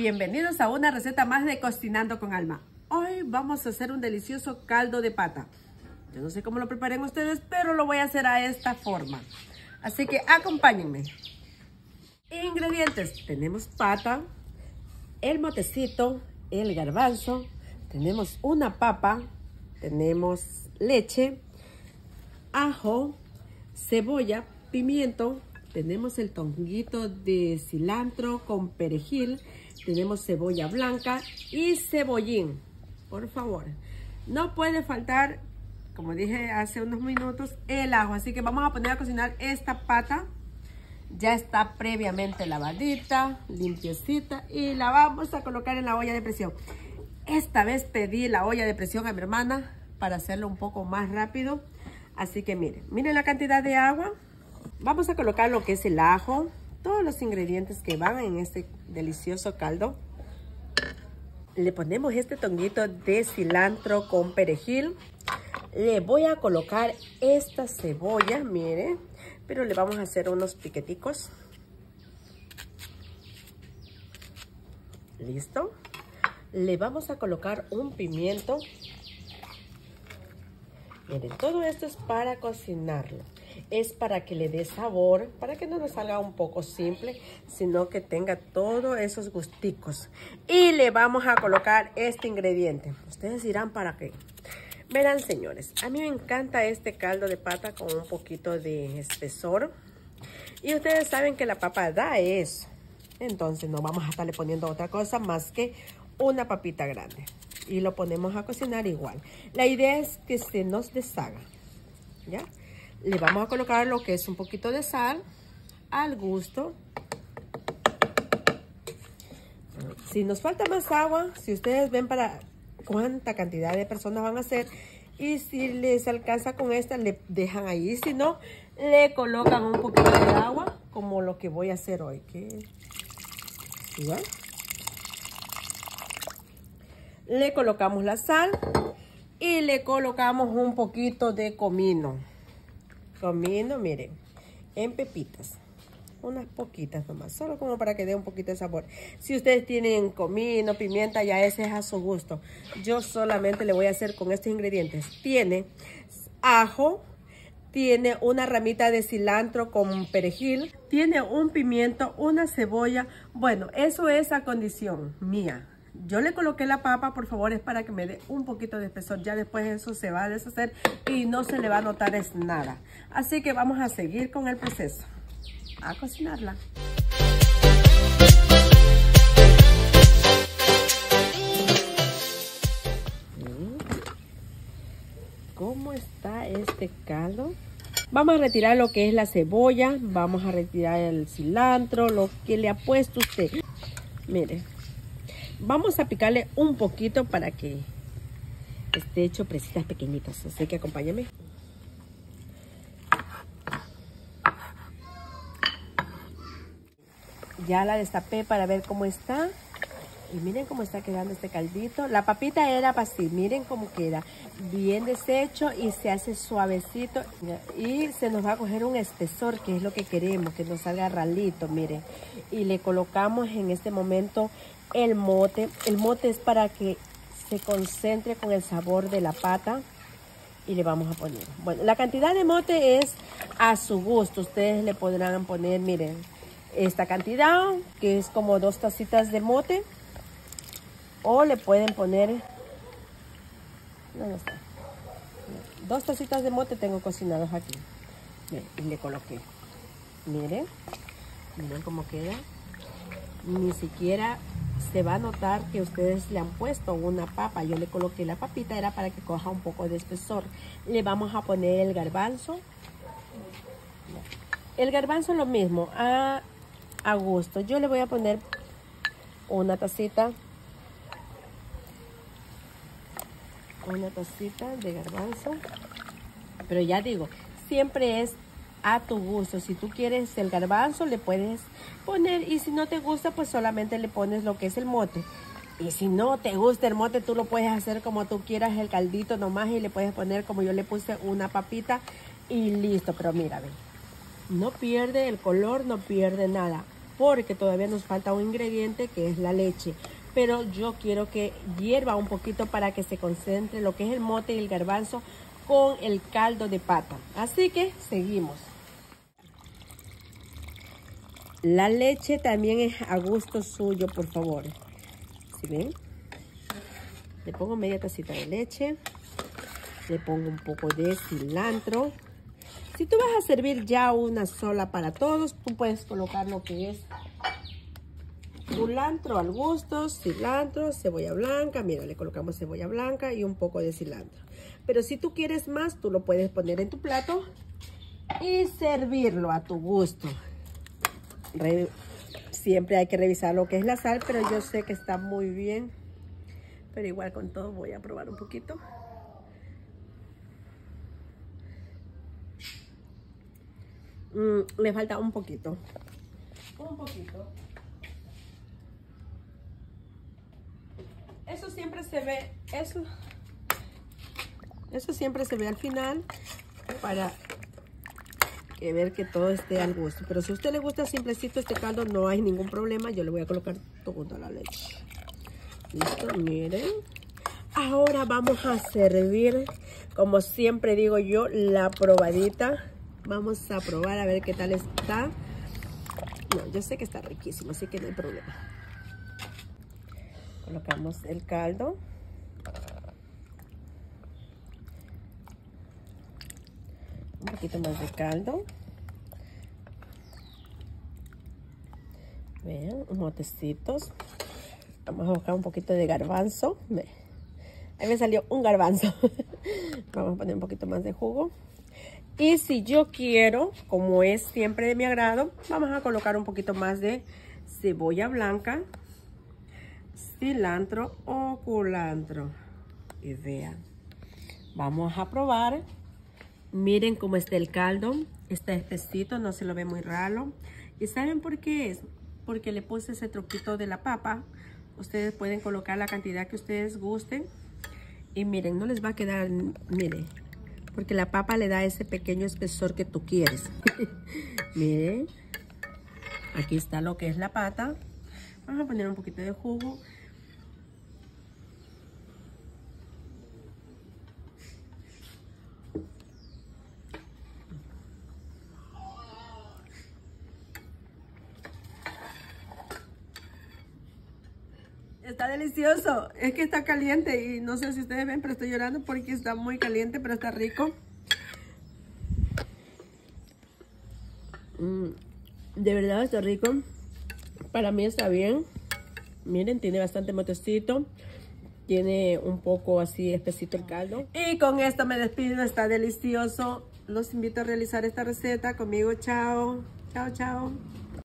bienvenidos a una receta más de Cocinando con Alma. Hoy vamos a hacer un delicioso caldo de pata. Yo no sé cómo lo preparen ustedes, pero lo voy a hacer a esta forma. Así que acompáñenme. Ingredientes: tenemos pata, el motecito, el garbanzo, tenemos una papa, tenemos leche, ajo, cebolla, pimiento, tenemos el tonguito de cilantro con perejil, tenemos cebolla blanca y cebollín. Por favor, no puede faltar, como dije hace unos minutos, el ajo. Así que vamos a poner a cocinar esta pata. Ya está previamente lavadita, limpiecita, y la vamos a colocar en la olla de presión. Esta vez pedí la olla de presión a mi hermana para hacerlo un poco más rápido. Así que miren la cantidad de agua. Vamos a colocar lo que es el ajo, todos los ingredientes que van en este delicioso caldo. Le ponemos este tonguito de cilantro con perejil. Le voy a colocar esta cebolla, miren, pero le vamos a hacer unos piqueticos. Listo. Le vamos a colocar un pimiento. Miren, todo esto es para cocinarlo. Es para que le dé sabor, para que no nos salga un poco simple, sino que tenga todos esos gusticos. Y le vamos a colocar este ingrediente. Ustedes dirán para qué. Verán, señores, a mí me encanta este caldo de pata con un poquito de espesor. Y ustedes saben que la papa da eso. Entonces no vamos a estarle poniendo otra cosa más que una papita grande. Y lo ponemos a cocinar igual. La idea es que se nos deshaga, ¿ya? Le vamos a colocar lo que es un poquito de sal al gusto. Si nos falta más agua, si ustedes ven para cuánta cantidad de personas van a hacer, y si les alcanza con esta, le dejan ahí. Si no, le colocan un poquito de agua, como lo que voy a hacer hoy. ¿Ya? Le colocamos la sal y le colocamos un poquito de comino. Comino, miren, en pepitas. Unas poquitas nomás, solo como para que dé un poquito de sabor. Si ustedes tienen comino, pimienta, ya ese es a su gusto. Yo solamente le voy a hacer con estos ingredientes. Tiene ajo, tiene una ramita de cilantro con perejil, tiene un pimiento, una cebolla. Bueno, eso es a condición mía. Yo le coloqué la papa, por favor, es para que me dé un poquito de espesor. Ya después eso se va a deshacer y no se le va a notar es nada. Así que vamos a seguir con el proceso. A cocinarla. ¿Cómo está este caldo? Vamos a retirar lo que es la cebolla. Vamos a retirar el cilantro, lo que le ha puesto usted. Mire. Vamos a picarle un poquito para que esté hecho presitas pequeñitas. Así que acompáñame. Ya la destapé para ver cómo está. Y miren cómo está quedando este caldito. La papita era así. Miren cómo queda. Bien deshecho y se hace suavecito. Y se nos va a coger un espesor, que es lo que queremos, que nos salga ralito, miren. Y le colocamos en este momento el mote. El mote es para que se concentre con el sabor de la pata. Y le vamos a poner. Bueno, la cantidad de mote es a su gusto. Ustedes le podrán poner, miren, esta cantidad, que es como 2 tacitas de mote. O le pueden poner, ¿dónde está? 2 tacitas de mote tengo cocinados aquí. Y le coloqué. Miren cómo queda. Ni siquiera se va a notar que ustedes le han puesto una papa. Yo le coloqué la papita, era para que coja un poco de espesor. Le vamos a poner el garbanzo. El garbanzo lo mismo, a gusto. Yo le voy a poner una tacita de garbanzo, pero ya digo, siempre es a tu gusto. Si tú quieres el garbanzo, le puedes poner, y si no te gusta, pues solamente le pones lo que es el mote. Y si no te gusta el mote, tú lo puedes hacer como tú quieras, el caldito nomás, y le puedes poner, como yo le puse, una papita y listo. Pero mira, ven, no pierde el color, no pierde nada. porque todavía nos falta un ingrediente que es la leche. Pero yo quiero que hierva un poquito para que se concentre lo que es el mote y el garbanzo con el caldo de pata. Así que seguimos. La leche también es a gusto suyo, por favor. ¿Sí ven? Le pongo media tacita de leche. Le pongo un poco de cilantro. Si tú vas a servir ya una sola para todos, tú puedes colocar lo que es culantro al gusto, cilantro, cebolla blanca. Mira, le colocamos cebolla blanca y un poco de cilantro. Pero si tú quieres más, tú lo puedes poner en tu plato y servirlo a tu gusto. Siempre hay que revisar lo que es la sal, pero yo sé que está muy bien. Pero igual con todo voy a probar un poquito. Le falta un poquito. Un poquito. Eso siempre se ve, eso siempre se ve al final para ver que todo esté al gusto. Pero si a usted le gusta simplecito este caldo, no hay ningún problema. Yo le voy a colocar toda la leche. Listo, miren. Ahora vamos a servir, como siempre digo yo, la probadita. Vamos a probar a ver qué tal está. No, yo sé que está riquísimo, así que no hay problema. Colocamos el caldo. Un poquito más de caldo. Vean, motecitos. Vamos a buscar un poquito de garbanzo. Ahí me salió un garbanzo. Vamos a poner un poquito más de jugo. Y si yo quiero, como es siempre de mi agrado, vamos a colocar un poquito más de cebolla blanca, cilantro o culantro. Y vean, vamos a probar. Miren cómo está el caldo. Está espesito, no se lo ve muy raro. ¿Y saben por qué es? Porque le puse ese truquito de la papa. Ustedes pueden colocar la cantidad que ustedes gusten. Y miren, no les va a quedar, miren, porque la papa le da ese pequeño espesor que tú quieres. Miren, aquí está lo que es la pata. Vamos a poner un poquito de jugo. Está delicioso. Es que está caliente y no sé si ustedes ven, pero estoy llorando porque está muy caliente, pero está rico. De verdad está rico. Para mí está bien. Miren, tiene bastante motecito. Tiene un poco así espesito el caldo. Y con esto me despido. Está delicioso. Los invito a realizar esta receta conmigo. Chao. Chao, chao.